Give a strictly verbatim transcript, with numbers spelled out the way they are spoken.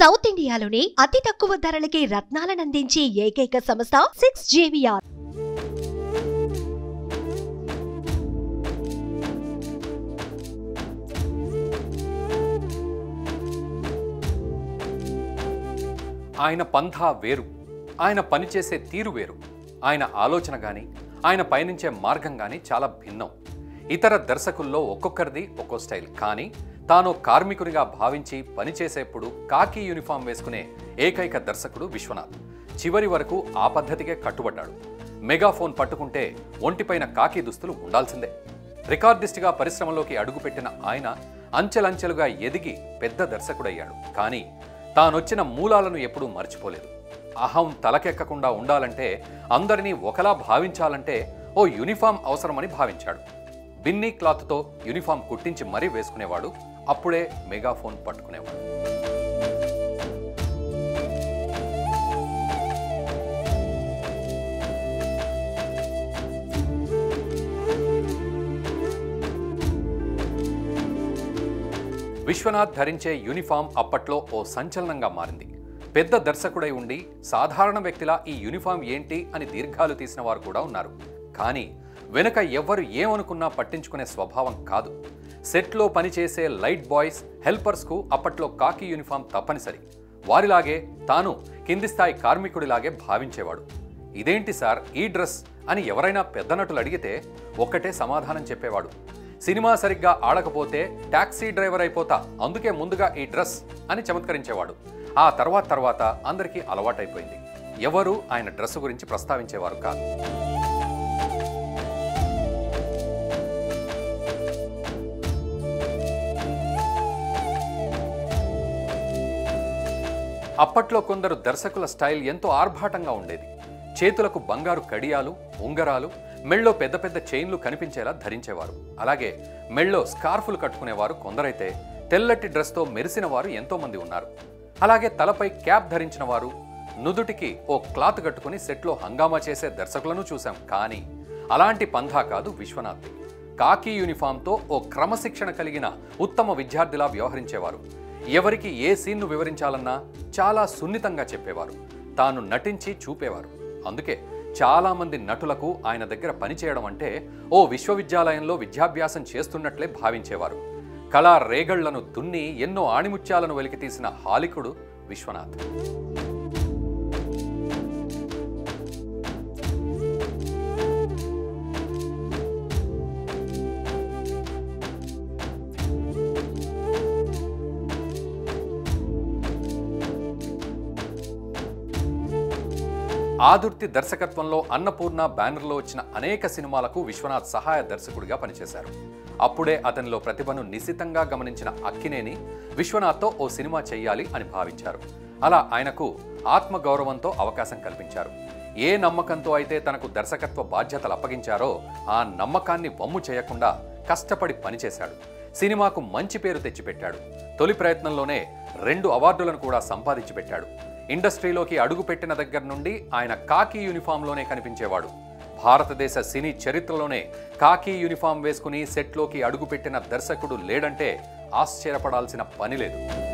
South ఇండియాలోనే అతి తక్కువ ధరలకి రత్నాలను అందించే ఏకైక సంస్థ సిక్స్ జేవిఆర్. ఆయన పంథా వేరు, ఆయన పనిచేసే తీరు వేరు, ఆయన ఆలోచన కానీ ఆయన పయనించే మార్గం కానీ చాలా భిన్నం. ఇతర దర్శకుల్లో ఒక్కొక్కరిది ఒక్కో స్టైల్. కానీ తాను కార్మికునిగా భావించి పనిచేసేప్పుడు కాకి యూనిఫామ్ వేసుకునే ఏకైక దర్శకుడు విశ్వనాథ్. చివరి వరకు ఆ పద్ధతికే కట్టుబడ్డాడు. మెగాఫోన్ పట్టుకుంటే ఒంటిపైన కాకి దుస్తులు ఉండాల్సిందే. రికార్డిస్ట్గా పరిశ్రమలోకి అడుగుపెట్టిన ఆయన అంచెలంచెలుగా ఎదిగి పెద్ద దర్శకుడయ్యాడు. కానీ తానొచ్చిన మూలాలను ఎప్పుడూ మర్చిపోలేదు. అహం తలకెక్కకుండా ఉండాలంటే, అందరినీ ఒకలా భావించాలంటే ఓ యూనిఫామ్ అవసరమని భావించాడు. బిన్నీ క్లాత్తో యూనిఫామ్ కుట్టించి మరీ వేసుకునేవాడు. అప్పుడే మెగాఫోన్ పట్టుకునేవాడు. విశ్వనాథ్ ధరించే యూనిఫామ్ అప్పట్లో ఓ సంచలనంగా మారింది. పెద్ద దర్శకుడై ఉండి సాధారణ వ్యక్తిలా ఈ యూనిఫామ్ ఏంటి అని దీర్ఘాలు తీసిన వారు కూడా ఉన్నారు. కానీ వెనుక ఎవ్వరు ఏమనుకున్నా పట్టించుకునే స్వభావం కాదు. సెట్లో పనిచేసే లైట్ బాయ్స్, హెల్పర్స్కు అప్పట్లో కాకి యూనిఫామ్ తప్పనిసరి. వారిలాగే తాను కింది స్థాయి కార్మికుడిలాగే భావించేవాడు. ఇదేంటి సార్ ఈ డ్రెస్ అని ఎవరైనా పెద్ద నటులు అడిగితే ఒక్కటే సమాధానం చెప్పేవాడు. సినిమా సరిగ్గా ఆడకపోతే టాక్సీ డ్రైవర్ అయిపోతా, అందుకే ముందుగా ఈ డ్రెస్ అని చమత్కరించేవాడు. ఆ తర్వాత తర్వాత అందరికీ అలవాటైపోయింది. ఎవరూ ఆయన డ్రెస్ గురించి ప్రస్తావించేవారు కాదు. అప్పట్లో కొందరు దర్శకుల స్టైల్ ఎంతో ఆర్భాటంగా ఉండేది. చేతులకు బంగారు కడియాలు, ఉంగరాలు, మెళ్ళో పెద్ద పెద్ద చైన్లు కనిపించేలా ధరించేవారు. అలాగే మెళ్ళో స్కార్ఫులు కట్టుకునేవారు కొందరైతే, తెల్లటి డ్రెస్తో మెరిసిన వారు ఎంతోమంది ఉన్నారు. అలాగే తలపై క్యాప్ ధరించిన వారు, నుదుటికి ఓ క్లాత్ కట్టుకుని సెట్లో హంగామా చేసే దర్శకులను చూశాం. కానీ అలాంటి పంథా కాదు విశ్వనాథ్. కాకి యూనిఫామ్తో ఓ క్రమశిక్షణ కలిగిన ఉత్తమ విద్యార్థిలా వ్యవహరించేవారు. ఎవరికి ఏ సీన్ను వివరించాలన్నా చాలా సున్నితంగా చెప్పేవారు. తాను నటించి చూపేవారు. అందుకే చాలామంది నటులకు ఆయన దగ్గర పనిచేయడం అంటే ఓ విశ్వవిద్యాలయంలో విద్యాభ్యాసం చేస్తున్నట్లే భావించేవారు. కళా రేగళ్లను దున్ని ఎన్నో ఆణిముత్యాలను వెలికితీసిన హాలికుడు విశ్వనాథ్. ఆదుర్తి దర్శకత్వంలో అన్నపూర్ణ బ్యానర్లో వచ్చిన అనేక సినిమాలకు విశ్వనాథ్ సహాయ దర్శకుడిగా పనిచేశారు. అప్పుడే అతనిలో ప్రతిభను నిశితంగా గమనించిన అక్కినేని విశ్వనాథ్తో ఓ సినిమా చెయ్యాలి అని భావించారు. అలా ఆయనకు ఆత్మగౌరవంతో అవకాశం కల్పించారు. ఏ నమ్మకంతో అయితే తనకు దర్శకత్వ బాధ్యతలు అప్పగించారో ఆ నమ్మకాన్ని వమ్ము చేయకుండా కష్టపడి పనిచేశాడు. సినిమాకు మంచి పేరు తెచ్చిపెట్టాడు. తొలి ప్రయత్నంలోనే రెండు అవార్డులను కూడా సంపాదించి పెట్టాడు. ఇండస్ట్రీలోకి అడుగుపెట్టిన దగ్గర నుండి ఆయన కాకి యూనిఫామ్లోనే కనిపించేవాడు. భారతదేశ సినీ చరిత్రలోనే కాకి యూనిఫామ్ వేసుకుని సెట్లోకి అడుగుపెట్టిన దర్శకుడు లేడంటే ఆశ్చర్యపడాల్సిన పని లేదు.